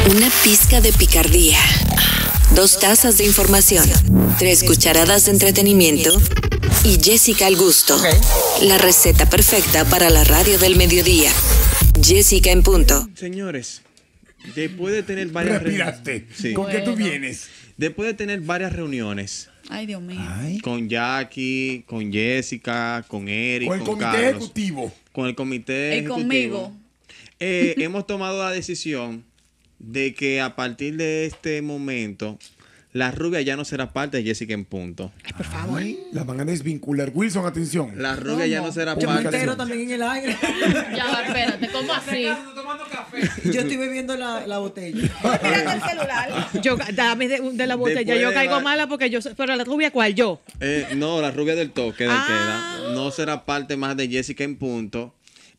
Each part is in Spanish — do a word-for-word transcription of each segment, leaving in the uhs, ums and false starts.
Una pizca de picardía. Dos tazas de información. Tres cucharadas de entretenimiento. Y Jessica al gusto. Okay. La receta perfecta para la radio del mediodía. Jessica en punto. Señores, después de tener varias Respiraste. Sí. ¿Con qué tú vienes? Después de tener varias reuniones. Ay, Dios mío. Ay. Con Jackie, con Jessica, con Eric, Con el con comité Carlos, ejecutivo. Con el comité Y ejecutivo. conmigo. Eh, hemos tomado la decisión de que a partir de este momento la rubia ya no será parte de Jessica en punto. Ay, por favor. Ay, la van a desvincular. Wilson, atención. La rubia ya no será Yo me parte. entero también en el aire. Ya va, espérate, ¿cómo así? Yo estoy bebiendo la, la botella. Mírate el celular. Yo, dame de, de la botella. Después Yo de caigo la- mala porque yo soy. Pero la rubia, ¿cuál? Yo. Eh, no, la rubia del toque de Ah. queda no será parte más de Jessica en punto.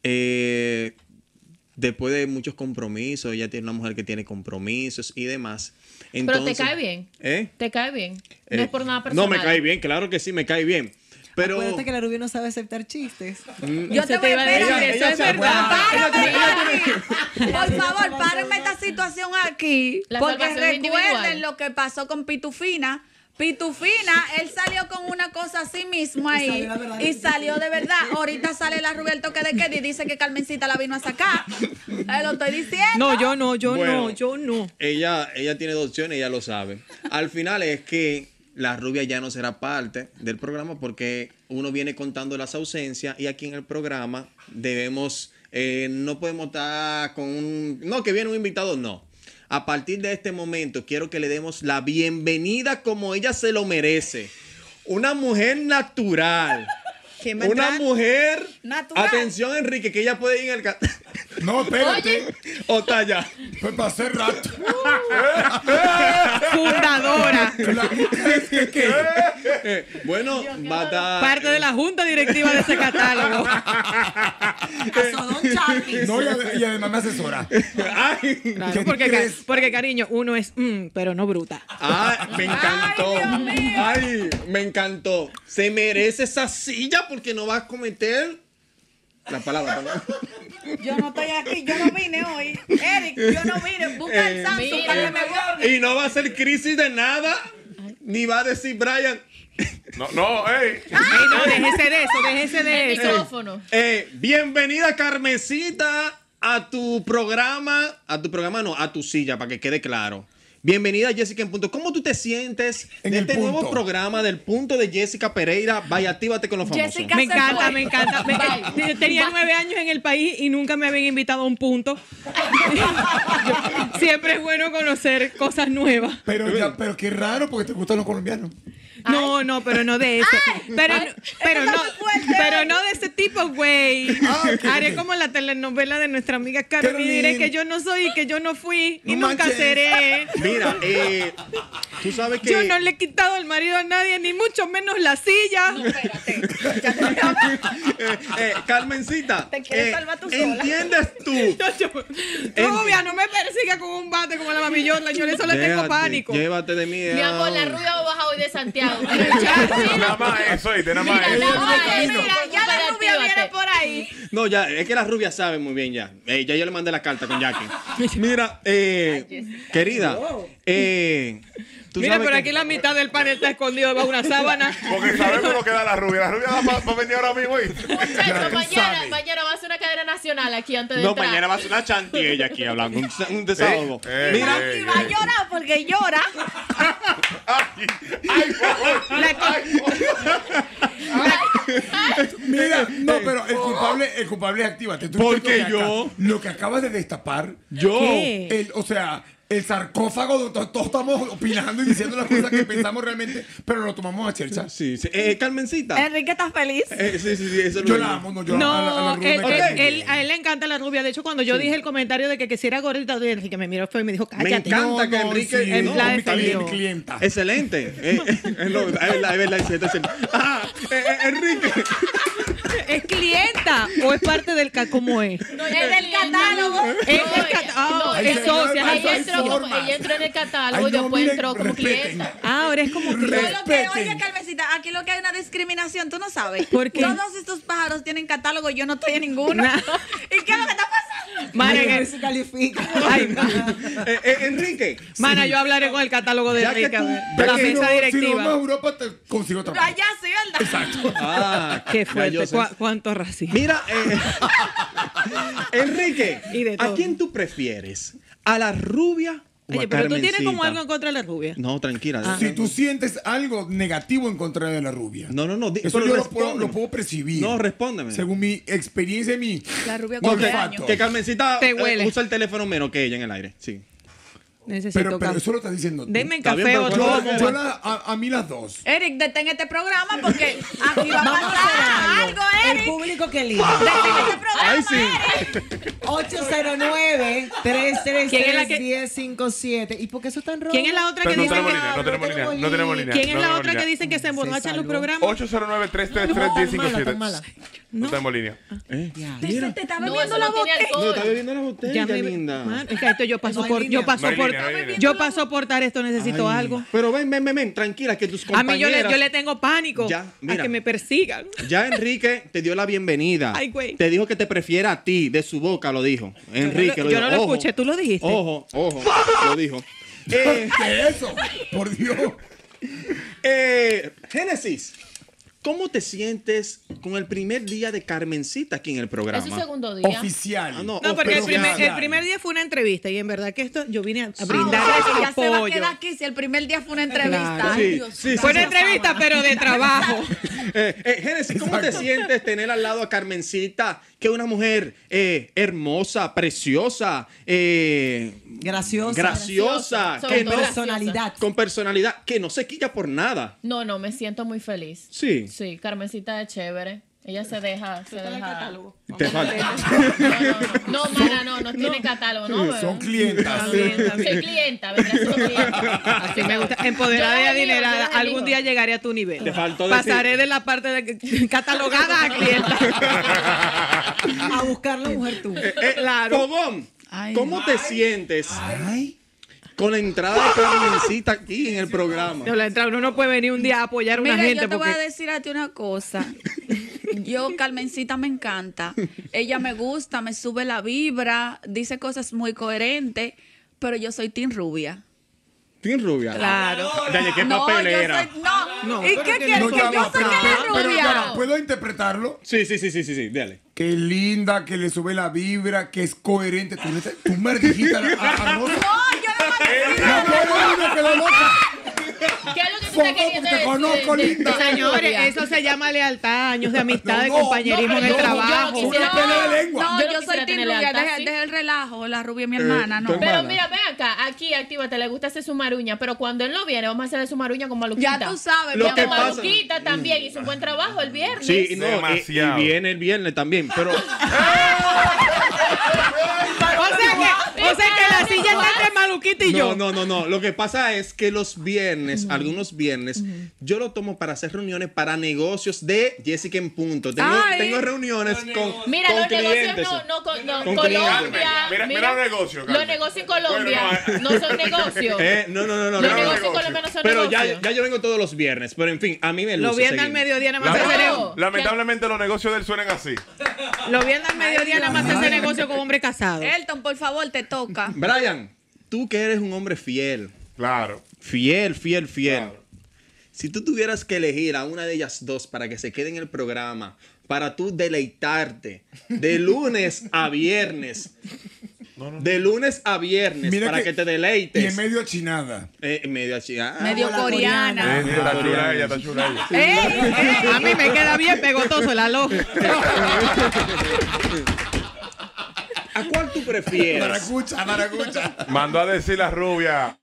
Eh, después de muchos compromisos, ella tiene una mujer que tiene compromisos y demás. Entonces, Pero te cae bien. ¿Eh? Te cae bien. Eh, No es por nada personal. No, me cae bien, claro que sí, me cae bien. Pero Acuérdate que la rubia no sabe aceptar chistes. Yo te voy a decir, esperar. eso ella es se verdad. Párame aquí. Por favor, párenme esta situación aquí. La Porque salvación es recuerden individual. lo que pasó con Pitufina. Pitufina, él salió con una cosa así mismo ahí. salió la verdad. Y salió de verdad. Ahorita sale la rubia el toque de queda y dice que Carmencita la vino a sacar. Eh, lo estoy diciendo. No, yo no, yo Bueno. no, yo no. ella, ella tiene dos opciones, ella lo sabe. Al final es que la rubia ya no será parte del programa porque uno viene contando las ausencias y aquí en el programa debemos, eh, no podemos estar con un, no, que viene un invitado, no. A partir de este momento quiero que le demos la bienvenida como ella se lo merece. Una mujer natural. ¿Quién va a Una entrar? mujer. Natural. Atención, Enrique, que ella puede ir en el... ca- No, espérate. o está allá. Pues para hacer rato. Fundadora. La mujer que, que. Eh, bueno, va a estar... Parte de la junta directiva de ese catálogo. Sodón Charlie. No, y, ade- y además me asesora. Ay, Claro, ¿Qué porque, ca- crees? porque, cariño, uno es mm, pero no bruta. ay, me encantó. Ay, me encantó. Se merece esa silla porque no va a cometer la palabra. palabra. Yo no estoy aquí, yo no vine hoy. Eric, yo no vine. Busca el Eh, Samsung mira. para que me borre. Y no va a ser crisis de nada. Ni va a decir Brian. No, no, ey. Ey, no, déjese de eso, déjese de El eso. micrófono. Eh, bienvenida, Carmencita, a tu programa. A tu programa, no, a tu silla, para que quede claro. Bienvenida, Jessica en punto. ¿Cómo tú te sientes En de el este punto. nuevo programa del punto de Jessica Pereira? Vaya, actívate con los famosos. Jessica- Me se encanta, fue. me encanta. Me- Bye. tenía nueve años en el país y nunca me habían invitado a un punto. Yo- siempre es bueno conocer cosas nuevas. Pero, ya, pero qué raro porque te gustan los colombianos. No, no, pero no de ese. Pero, no- pero, está no, muy fuerte pero hoy. no de ese tipo, güey. Ah, ok, Haré ok. como la telenovela de nuestra amiga Carmen y Carmen. diré que yo no soy y que yo no fui y No nunca manches. seré. Mira, eh, tú sabes que... Yo no le he quitado el marido a nadie, ni mucho menos la silla. eh, eh, Carmencita, Te quieres eh, salvar tú sola. ¿entiendes tú? Yo- Rubia, no me persiga con un bate como la mamillona. Yo eso le tengo Llévate, pánico. Llévate de mí. Mi amor, la ay. rubia va a bajar hoy de Santiago. Nada más eso, ¿oíste? Nada más Mira, eso. nada más Oye, eso. mira, ya la rubia Actívate. viene por ahí. No, ya, es que la rubia sabe muy bien ya. Eh, ya yo le mandé la carta con Jackie. Mira, eh, querida, eh, tú Mira, sabes por que- aquí la mitad del panel está escondido debajo de una sábana. Porque sabemos lo que da la rubia. La rubia va a venir ahora mismo, ¿oíste? Muchachos, tú mañana, sabes. mañana va a ser una cadena nacional aquí antes de No, entrar. mañana va a ser una chantilla aquí hablando, un, un desahogo. Eh, Mira, eh, Y va a llorar porque llora. Ay, ay, Mira, no, pero el culpable, el culpable es actívate. Tú ¿Por entiendes qué que yo? acá- Lo que acabas de destapar, yo. ¿Qué? el, o sea, el sarcófago, donde todos, todos estamos opinando y diciendo las cosas que pensamos realmente, pero lo tomamos a chercha. Sí, sí. Eh, Carmencita. Enrique está feliz. Eh, sí, sí, sí, eso Yo lo la amo, no, yo a la- a la No, rubia él, me él- cae bien. él- a él le encanta la rubia. De hecho, cuando yo dije el comentario de que quisiera gordita, Enrique me miró feo y me dijo, Me cállate. encanta No, que no, Enrique. sí, eh, no, no, la está bien, defendió. mi clienta. excelente. Eh, eh, es lo- es verdad, es verdad, es cierto, es cierto. Ah, eh, eh, Enrique. ¿Es clienta o es parte del ca cómo es? No, Es del catálogo. Es del cata- ah, no, Ay, es señor, socia. ay, Ella hay entró, como- formas. ella entró en el catálogo Ay, y no, después miren, entró como respeten. clienta. Ah, ahora es como Yo lo que, Respeten. oye, Carmencita, aquí lo que hay una discriminación, tú no sabes. ¿Por qué? Todos estos pájaros tienen catálogo, yo no estoy en ninguno. Nah. ¿Y qué es lo que está pasando? Mana, Ay, en no el- se califica. Ay, mana. Eh, eh, Enrique. Mana, yo hablaré con el catálogo de Ya que Enrique, a tú- ver, ya de la que Si no- mesa Si no directiva. vamos a Europa, te consigo trabajo. Allá sí, ¿verdad? Exacto. Ah, Qué ya yo fuerte. sé. ¿Cu- ¿Cuánto racismo? Mira, eh, Enrique, Y de ¿a todo. quién tú prefieres? ¿A la rubia o Oye, a pero tú tienes Carmencita? como algo en contra de la rubia. No, tranquila. Si tú sientes algo negativo en contra de la rubia. No, no, no. di- Eso pero yo lo puedo, respóndeme. lo puedo percibir. No, respóndeme. Según mi experiencia y mi La rubia No, con que, olfato. que Carmencita Te eh, huele. usa el teléfono menos que ella en el aire. Sí. Necesito Pero, pero café. eso lo estás diciendo tú. Denme Está bien, café pero o Yo, ¿cómo? tomo. yo la- a, a mí las dos. Eric, detén este programa porque aquí va a Vamos a hacer pasar algo. algo, El Eric. público que elige. Detén este programa, Ay, sí. Eric. ocho cero nueve, tres tres ¿Quién es la tres, que- uno cero cinco siete. ¿Y por qué eso es tan rojo? ¿Quién es la otra que Pero no dice tenemos que... línea, no tenemos línea, no tenemos línea. ¿Quién es no la tenemos otra que línea. dicen que se emborrachan los salvó. programas? ocho cero nueve, tres tres tres, diez cinco siete. Tan mala, tan mala. No tenemos línea. Eh, Ya. mira. Te está No, bebiendo eso la no tiene botella. No, alcohol. está bebiendo la botella, Ya me- linda. Man, es que esto yo paso No hay por, línea. yo paso No hay por, línea, no hay línea. yo paso a soportar esto, necesito Ay. algo. Pero ven, ven, ven, ven, tranquila, que tus A compañeras... mí yo le, yo le tengo pánico Ya, a mira. que me persigan. Ya Enrique te dio la bienvenida. Ay, güey. Te dijo que te prefiera a ti, de su boca lo dijo. Enrique lo yo dijo. no lo Ojo, escuché, tú lo dijiste. Ojo, ojo, lo dijo. Eh, ¿Qué es eso? Por Dios. eh, Génesis, ¿cómo te sientes con el primer día de Carmencita aquí en el programa? Es su segundo día. Oficial. Ah, no, No, porque el oficial. primer, el primer día fue una entrevista y en verdad que esto yo vine a, a Ah, brindarles o sea, que ya se va a apoyo. quedar aquí si el primer día fue una entrevista. Claro. Ay, Sí, Dios sí, Fue una santo. entrevista, pero de trabajo. Eh, eh, Génesis, ¿cómo te sientes tener al lado a Carmencita, que es una mujer eh, hermosa, preciosa, eh, Graciosa. graciosa, Sobre que todo no, personalidad. con personalidad, que no se quilla por nada? No, no, me siento muy feliz. Sí. Sí, Carmencita es chévere. Ella se deja, se deja. Te falta. No, no, no, mana, no, no tiene catálogo, no. Sí, son pero- clientas. También, también. Soy clienta, vendrá siendo clienta. Así me gusta. Empoderada Yo y las elijo, adinerada. yo las Algún elijo. día llegaré a tu nivel. Te faltó decir- Pasaré de la parte de catalogada a clienta. A buscar la mujer tú. Eh, eh, Claro. Fogón, Ay. ¿cómo te sientes Ay. con la entrada de Carmencita aquí en el programa? No, la entrada, uno no puede venir un día a apoyar a una Mira, gente yo te voy a porque... decir a ti una cosa. Yo, Carmencita, me encanta. Ella me gusta, me sube la vibra, dice cosas muy coherentes, pero yo soy Team Rubia. Team Rubia. Claro. Dale, qué No, papelera. yo soy, no. No, ¿Y pero qué que quieres? No, que ya yo va, soy pero- Team pero- pero Rubia. ya va, ¿puedo interpretarlo? Sí, sí, sí, sí, sí, sí, dale. Que linda, que le sube la vibra, que es coherente. Tú, le- tú me dijiste a, a, a Rosa. No, yo no me La pobre niña quedó loca. ¿Qué es lo que tú Foco, estás queriendo te decir? conozco, de- de- linda. de la Señores, rubia? eso se llama lealtad, años de amistad, de No, no, compañerismo no, en el no, yo trabajo. quisiera- Una pelea de lengua. No, Yo yo, no soy quisiera Team tener Rubia. lealtad, Deja, ¿sí? deja el relajo. La rubia es mi hermana, no. tu Pero hermana. mira, ven acá, aquí actívate, le gusta hacer su maruña, pero cuando él no viene, vamos a hacerle su maruña con Maluquita. Ya tú sabes, Lo mi que amor. pasa- Maluquita también hizo un buen trabajo el viernes. Sí, no, y, Demasiado. y viene el viernes también, pero O sea que, o sea que la silla está entre Maluquita y no, yo. no, no, no. Lo que pasa es que los viernes, algunos viernes, yo lo tomo para hacer reuniones para negocios de Jessica en punto. Tengo, Ay. tengo reuniones con, Mira, con los clientes. negocios no, no, con- no, Con Colombia. clientes. Mira, mira los negocios, Carmen. Los negocios en Colombia Bueno, no son negocios. Eh, no, no, no, no. Los no, no, negocios en negocio. Colombia no son Pero ya, negocios. ya yo vengo todos los viernes. Pero en fin, a mí me luce Los viernes al seguir. mediodía nada más La- se hace No. ne- Lamentablemente los negocios de él suenan así. Los viernes al mediodía nada más se hace negocio con hombres casados. Elton, por favor, te toca. Brian, tú que eres un hombre fiel. Claro. Fiel, fiel, fiel. Claro. Si tú tuvieras que elegir a una de ellas dos para que se quede en el programa, para tú deleitarte de lunes a viernes, de lunes a viernes, Mira para que, te deleites. Y en medio chinada. Eh, medio así. ah, Medio la coreana. coreana. Sí, está chula ella, está chula ella. ¡Ey, ey! A mí me queda bien pegotoso el aló. ¿A cuál tú prefieres? Maracucha, maracucha. Mandó a decir la rubia.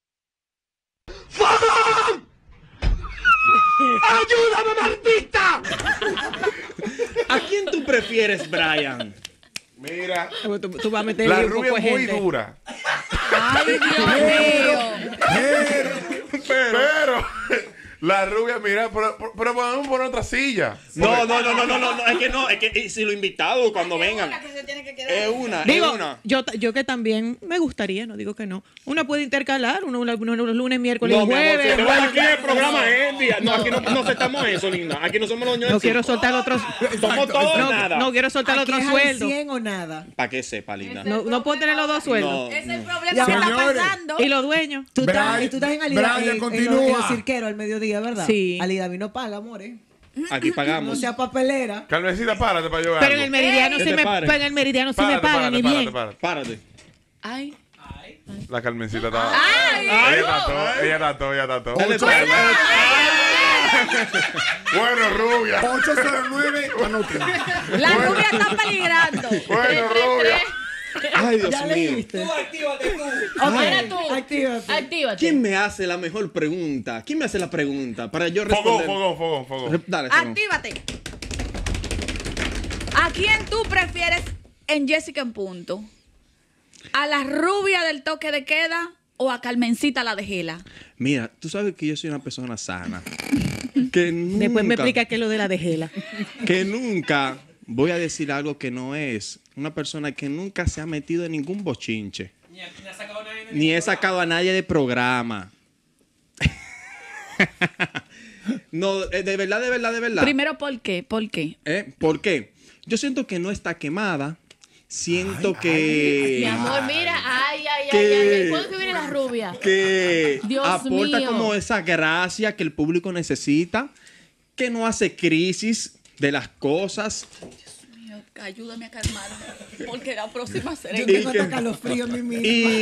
¿A quién tú prefieres, Brian? Mira, Tú, tú vas a meter la un rubia poco es de muy gente. dura. ¡Ay, Dios mío! Pero, Pero La rubia, mira, pero, pero, pero podemos poner otra silla. No, no, no, no, no, no, no, es que no, es que eh, si los invitados cuando vengan. Es una, Digo, es una. yo, yo que también me gustaría, no digo que no. Uno puede intercalar, uno, uno, uno los lunes, miércoles, No, mi amor, jueves. si no, aquí el programa es día. No, aquí no, no aceptamos eso, linda. Aquí no somos los ñoños. No quiero soltar otros. Somos todos o No, nada. no quiero soltar Aquí otro es al sueldo. cien o nada. Para que sepa, linda. No, no puedo tener los dos sueldos. No. Ese es el problema Ya, que está señores. pasando. Y los dueños. Tú estás, Brian- y tú estás en Alida, Brian, en, en, los, continúa. en los cirqueros al mediodía, ¿verdad? Sí. Alida no paga, amores. Aquí No pagamos. sea papelera. Carmencita, párate para yo ver Pero en algo. el meridiano Que sí te me, pare. pero en el meridiano sí Párate, me pagan párate, y párate, bien. párate. Párate. Ay. La Carmencita estaba. Ay. Ella trató, ella trató, ella trató. Dale, párate. Bueno, rubia. ocho cero nueve, anoten. La rubia está peligrando. Bueno, rubia. Ay, Dios Ya mío. leíste. Ahora tú. Actívate. Actívate. ¿Quién me hace la mejor pregunta? ¿Quién me hace la pregunta para yo Fogón, responder? fogón, fogón, fogón. Re- Dale, fogón. Actívate. ¿A quién tú prefieres en Jessica en punto? ¿A la rubia del toque de queda o a Carmencita la de Gela? Mira, tú sabes que yo soy una persona sana. Que nunca, Después me explica qué es lo de la dejela. que nunca voy a decir algo que no es. Una persona que nunca se ha metido en ningún bochinche. Ni he sacado a nadie de programa. No, eh, de verdad, de verdad, de verdad. Primero, ¿por qué? ¿Por qué? ¿Eh? ¿Por qué? Yo siento que no está quemada. Siento que... Mi amor, mira. Ay, ay, ay, ¿Qué? ay, ay. ¿Cuándo que viene la rubia? que Dios aporta mío. como esa gracia que el público necesita, que no hace crisis de las cosas. Mío, ayúdame a calmarme, porque la próxima será Yo Y tengo que- hasta calofrío en mi misma.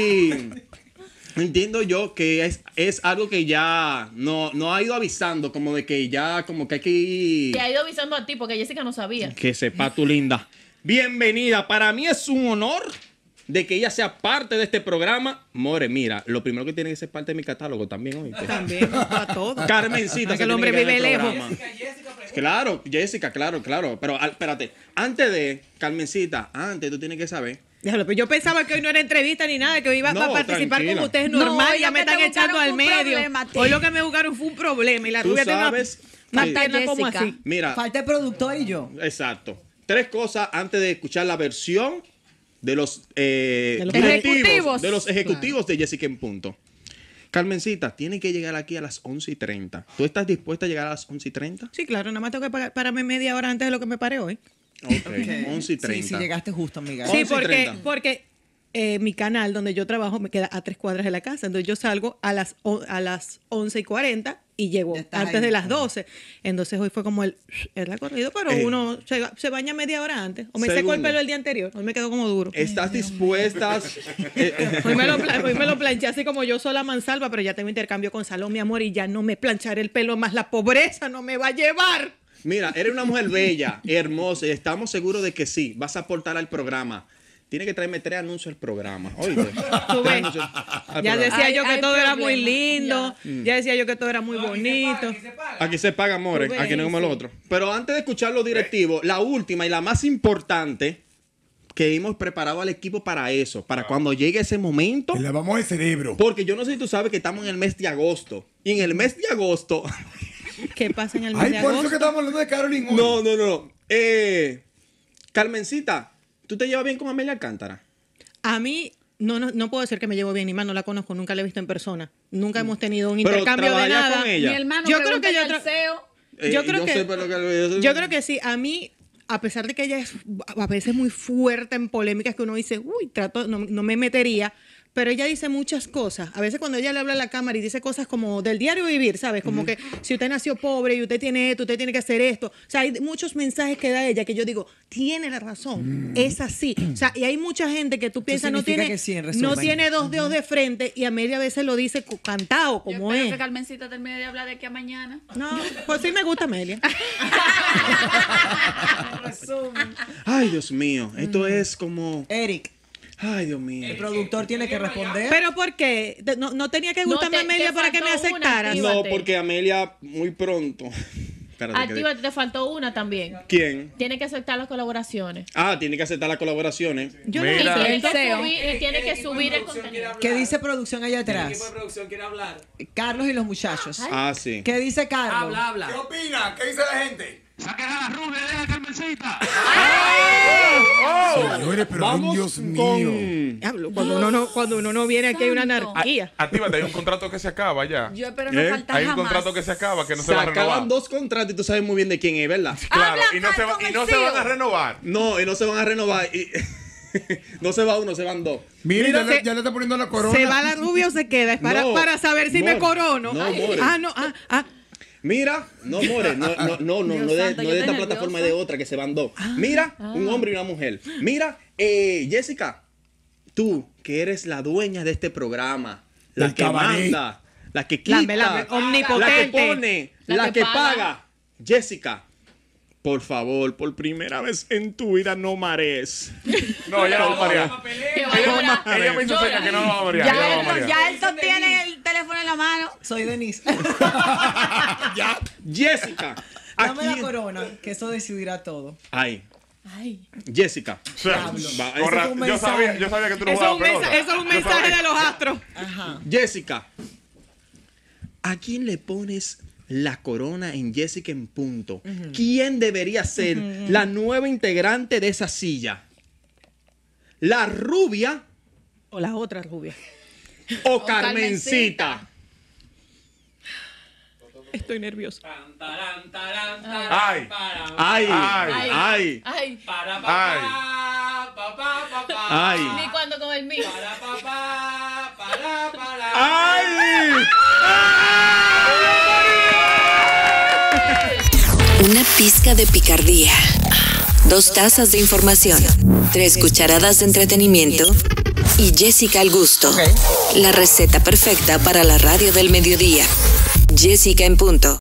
Y entiendo yo que es, es algo que ya no, no ha ido avisando, como de que ya como que hay que ir- Te ha ido avisando a ti porque Jessica no sabía. que sepa tu linda. Bienvenida, para mí es un honor de que ella sea parte de este programa. More, mira, lo primero que tiene que ser parte de mi catálogo también hoy. También, para todo. Carmencita, Que se el tiene hombre que quedar vive en el lejos. programa. Claro, Jessica, claro, claro. Pero al- espérate, antes de Carmencita, antes tú tienes que saber. Déjalo, pero yo pensaba que hoy no era entrevista ni nada, que hoy iba No, a participar tranquila. con ustedes No, normal, hoy ya lo me que te están echando buscaron al fue un medio. problema, T. Hoy lo que me buscaron fue un problema y la Tú rubia tiene una, sabes una que- pierna como Jessica. así. Mira, Falta el productor y yo. exacto. Tres cosas antes de escuchar la versión de los, eh, De los directivos, ejecutivos. de los ejecutivos de Jessica en punto. Carmencita, tiene que llegar aquí a las once y treinta. ¿Tú estás dispuesta a llegar a las once y treinta? Sí, claro, nada más tengo que pagar- pararme media hora antes de lo que me paré hoy. Ok, once y Sí, treinta. sí, llegaste justo, amiga. Sí, once y porque, treinta. porque eh, mi canal donde yo trabajo me queda a tres cuadras de la casa. Entonces yo salgo a las, o- a las once y cuarenta y llego Ya estás antes ahí. de las doce. Entonces hoy fue como el, el recorrido, pero Eh. uno se, se baña media hora antes. O me seco el Segundo. pelo el día anterior. Hoy me quedó como duro. ¿Estás dispuesta? eh, eh, Hoy me, lo, pla- hoy me lo planché así como yo sola mansalva, pero ya tengo intercambio con Salón, mi amor, y ya no me plancharé el pelo más. La pobreza no me va a llevar. Mira, eres una mujer bella, hermosa, y estamos seguros de que sí, vas a aportar al programa. Tiene que traerme tres anuncios al programa. Oíste. Tú Tres ves. anuncios al Ya programa. decía Hay- yo que hay todo era muy problema. lindo. Ya decía yo que todo era muy bonito. Aquí se paga, amores. Tú ves, Aquí no como lo sí. otro. Pero antes de escuchar los directivos, la última y la más importante que hemos preparado al equipo para eso, para cuando llegue ese momento. Le lavamos el cerebro. Porque yo no sé si tú sabes que estamos en el mes de agosto. Y en el mes de agosto. ¿Qué pasa en el mes Ay, de por eso agosto? que estamos hablando de Caroline hoy. No, no, no. Eh, Carmencita, ¿tú te llevas bien con Amelia Alcántara? A mí no, no, no puedo decir que me llevo bien, ni más, no la conozco, nunca la he visto en persona. Nunca hemos tenido un Pero intercambio de ¿trabajas nada. con ella? Mi hermano, Yo creo que yo pregúntale al tra- C E O. Eh, Yo creo que- sé, pero que- Yo creo que sí, a mí, a pesar de que ella es a veces muy fuerte en polémicas que uno dice, uy, trato, no, no me metería, pero ella dice muchas cosas. A veces cuando ella le habla a la cámara y dice cosas como del diario vivir, ¿sabes? Como que si usted nació pobre y usted tiene esto, usted tiene que hacer esto. O sea, hay muchos mensajes que da ella que yo digo, tiene la razón, es así. O sea, y hay mucha gente que tú piensas no significa tiene, que sí, en no resumen. tiene dos dedos de frente y a media veces lo dice cu- cantado, Yo como espero es. que Carmencita termine de hablar de aquí a mañana. No, pues sí me gusta Amelia. Ay, Dios mío. Esto es como. Eric, Ay, Dios mío. el productor tiene que responder. Pero ¿por qué? No, no tenía que No, gustarme te- Amelia te para que me faltó una, aceptaras. tío. No, Actívate. porque Amelia muy pronto Espérate, que- Actívate, te faltó una también. ¿Quién? Tiene que aceptar las colaboraciones. Ah, tiene que aceptar las colaboraciones. Yo Y Mira. tiene que El S E O. subir, y tiene que subir el contenido. ¿Qué dice producción allá El equipo de atrás? producción quiere hablar. Carlos y los muchachos. Ah, sí. ¿Qué dice Carlos? Habla, habla. ¿Qué opina? ¿Qué dice la gente? ¡Saquen a la rubia, deja a Carmencita! Señores, pero ay, Dios mío. con... Diablo, Cuando uno no, cuando uno no viene aquí hay una Santo. anarquía. Actívate, hay un contrato que se acaba ya. Yo espero no ¿Eh? faltar Hay un jamás. contrato que se acaba que no se, Se va a renovar. acaban dos contratos y tú sabes muy bien de quién es, ¿verdad? Claro, Habla, y no, se, va- Carlos y no se van a Mencío. renovar. No, y no se van a renovar. Y... no se va uno, se van dos. Mira, Mira, ya, le, se- ya le está poniendo la corona. ¿Se va la rubia o se queda? Es para, No, para saber si more. me corono. No, more. ah, no, ah, ah. Mira, no, more, no, no, no, no, Dios no de, santo, no yo de esta estoy plataforma, nerviosa. de otra, que se van dos. Mira, un hombre y una mujer. Mira, eh, Jessica, tú, que eres la dueña de este programa, la Del que cabaret. manda, la que quita, Lame, lame, la que omnipotente. pone, la, La que, que paga. paga. Jessica, por favor, por primera vez en tu vida no marees. No, ella no va a marear. Que va a llorar. Ella me hizo señas que no va a marear. Ya, ella no va a él, marear. ya él sostiene el teléfono en la mano. Soy Denise. Ya, Jessica. Dame la aquí- corona, que eso decidirá todo. Ay, Ay. Jessica. O sea, Diablo. Va, con ese ra- es un yo, mensaje. sabía, yo sabía que tú no Eso es, jugabas un mensa- pelota. eso es un Yo mensaje sabía. de los astros. Ajá. Jessica, ¿a quién le pones la corona en Jessica en punto? ¿Quién debería ser la nueva integrante de esa silla? ¿La rubia O la otra rubia. o, Carmencita? Carmencita? Estoy nerviosa. Tan, tarán, tarán, tarán, Ay. para, Ay, Ay. ay, Ay. para, Ay. pa, pa, pa, pa, pa, ay. Ni cuando con el mío. para, pa, pa, para, para. ¡Ay! Una pizca de picardía. Dos tazas de información. Tres cucharadas de entretenimiento. Y Jessica al gusto. La receta perfecta para la radio del mediodía. Jessica en punto.